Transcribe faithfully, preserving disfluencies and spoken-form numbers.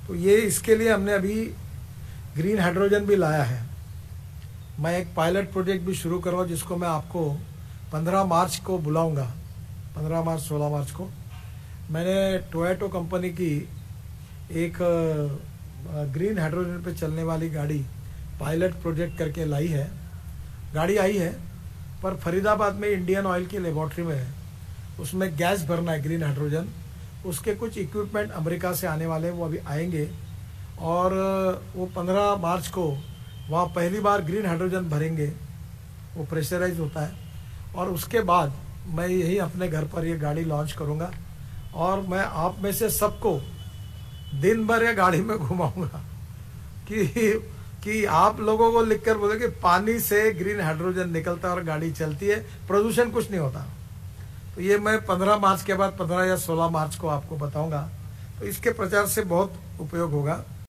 तो ये इसके लिए हमने अभी ग्रीन हाइड्रोजन भी लाया है। मैं एक पायलट प्रोजेक्ट भी शुरू कर रहा हूँ जिसको मैं आपको पंद्रह मार्च को बुलाऊंगा। पंद्रह मार्च सोलह मार्च को मैंने टोयोटा कंपनी की एक ग्रीन हाइड्रोजन पे चलने वाली गाड़ी पायलट प्रोजेक्ट करके लाई है। गाड़ी आई है पर फरीदाबाद में इंडियन ऑयल की लेबोरेटरी में है, उसमें गैस भरना है ग्रीन हाइड्रोजन। उसके कुछ इक्विपमेंट अमेरिका से आने वाले हैं, वो अभी आएंगे और वो पंद्रह मार्च को वहाँ पहली बार ग्रीन हाइड्रोजन भरेंगे। वो प्रेशराइज होता है और उसके बाद मैं यही अपने घर पर ये गाड़ी लॉन्च करूँगा और मैं आप में से सबको दिन भर ये गाड़ी में घुमाऊंगा कि कि आप लोगों को लिखकर बोले कि पानी से ग्रीन हाइड्रोजन निकलता है और गाड़ी चलती है, प्रदूषण कुछ नहीं होता। तो ये मैं पंद्रह मार्च के बाद पंद्रह या सोलह मार्च को आपको बताऊंगा। तो इसके प्रचार से बहुत उपयोग होगा।